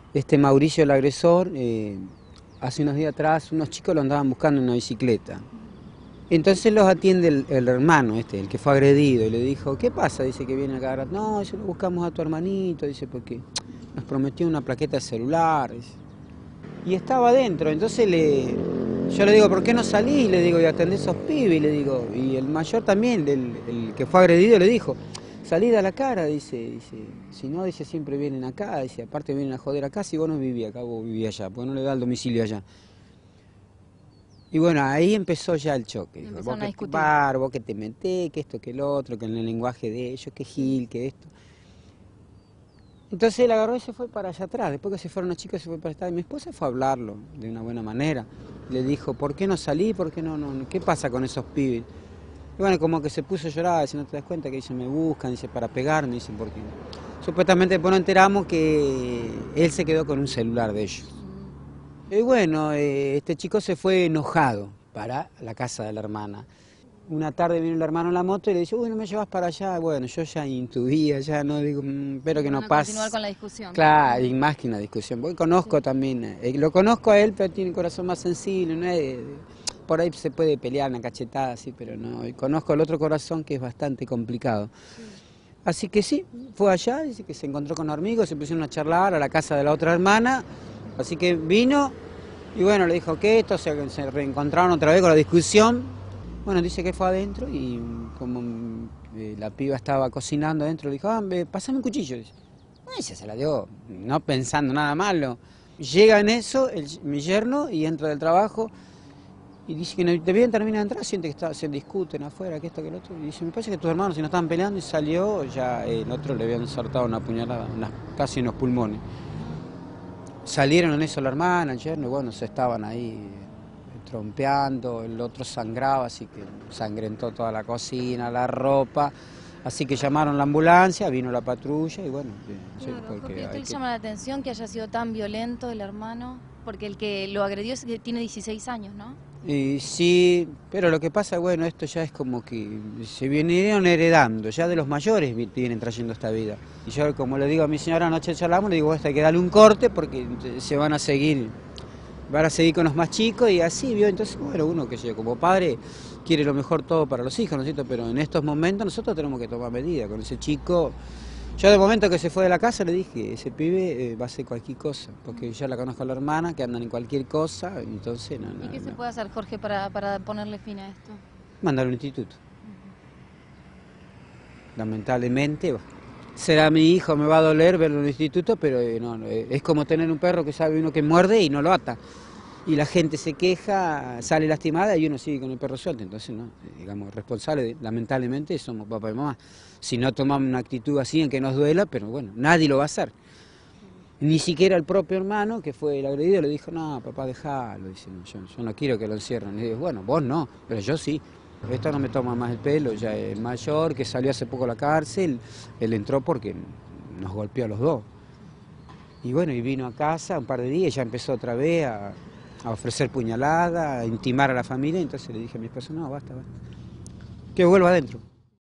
Este Mauricio, el agresor, hace unos días atrás unos chicos lo andaban buscando en una bicicleta. Entonces los atiende el hermano, el que fue agredido, y le dijo, ¿qué pasa? Dice que viene acá. No, yo lo buscamos a tu hermanito, dice, porque nos prometió una plaqueta de celular. Dice. Y estaba adentro, entonces yo le digo, ¿por qué no salís? Le digo, y atendés a esos pibes, y le digo, y el mayor también, el que fue agredido, le dijo, salid a la cara, dice, si no, dice, siempre vienen acá, dice, aparte vienen a joder acá, si vos no vivías acá, vos vivías allá, porque no le da el domicilio allá. Y bueno, ahí empezó ya el choque. Dijo, vos que bar, vos que te metés, que esto, que el otro, que en el lenguaje de ellos, que Gil, que esto. Entonces él agarró y se fue para allá atrás. Después que se fueron los chicos, se fue para allá. Y mi esposa fue a hablarlo de una buena manera. Le dijo, ¿por qué no salí? ¿Por qué no? ¿Qué pasa con esos pibes? Y bueno, como que se puso a llorar, si no te das cuenta, que dice, me buscan, dice, para pegarme, dice, porque supuestamente después nos enteramos que él se quedó con un celular de ellos. Y bueno, este chico se fue enojado para la casa de la hermana. Una tarde vino el hermano en la moto y le dice, uy, no me llevas para allá. Bueno, yo ya intuía, ya no digo, espero que no pase. Continuar con la discusión. Claro, y más que una discusión, porque conozco también, lo conozco a él, pero tiene el corazón más sensible, ¿no? Por ahí se puede pelear una cachetada, sí, pero no. Y conozco el otro corazón que es bastante complicado. Sí. Así que sí, fue allá, dice que se encontró con amigos, se pusieron a charlar a la casa de la otra hermana. Así que vino y bueno, le dijo que esto, se reencontraron otra vez con la discusión. Bueno, dice que fue adentro y como la piba estaba cocinando adentro, le dijo, pásame un cuchillo. Dice. Y se la dio, no pensando nada malo. Llega en eso mi yerno y entra del trabajo y dice que no, te bien termina de entrar, siente que se discuten afuera, que esto, que el otro. Y dice, me parece que tus hermanos si no estaban peleando y salió, ya el otro le habían ensartado una puñalada, casi en los pulmones. Salieron en eso la hermana, el yerno, y bueno, se estaban ahí trompeando, el otro sangraba, así que sangrentó toda la cocina, la ropa, así que llamaron la ambulancia, vino la patrulla y bueno... Claro, Jorge, ¿usted le llama la atención que haya sido tan violento el hermano? Porque el que lo agredió tiene 16 años, ¿no? Y sí, pero lo que pasa, bueno, esto ya es como que se vinieron heredando, ya de los mayores vienen trayendo esta vida. Y yo, como le digo a mi señora, anoche charlamos, le digo, hay que darle un corte porque se van a seguir con los más chicos y así, ¿vio? Entonces, bueno, uno que yo como padre quiere lo mejor todo para los hijos, ¿no es cierto? Pero en estos momentos nosotros tenemos que tomar medidas con ese chico. Yo de momento que se fue de la casa le dije, ese pibe va a hacer cualquier cosa, porque ya la conozco a la hermana, que andan en cualquier cosa, entonces no. ¿Y qué se puede hacer, Jorge, para ponerle fin a esto? Mandar al instituto. Lamentablemente, será mi hijo, me va a doler verlo en el instituto, pero no, es como tener un perro que sabe uno que muerde y no lo ata. Y la gente se queja, sale lastimada y uno sigue con el perro suelto. Entonces, no, digamos, responsables, lamentablemente, somos papá y mamá. Si no tomamos una actitud así en que nos duela, pero bueno, nadie lo va a hacer. Ni siquiera el propio hermano, que fue el agredido, le dijo, no, papá, déjalo. Dice, no, yo no quiero que lo encierren. Y digo, bueno, vos no, pero yo sí. Esto no me toma más el pelo, ya el mayor, que salió hace poco a la cárcel, él entró porque nos golpeó a los dos. Y bueno, y vino a casa un par de días, ya empezó otra vez a ofrecer puñalada, a intimar a la familia, entonces le dije a mi esposo, no, basta, que vuelva adentro.